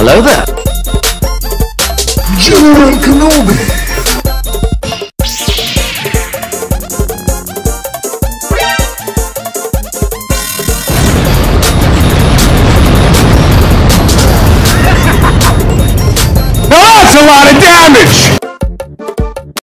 Hello there. General Kenobi. Now that's a lot of damage!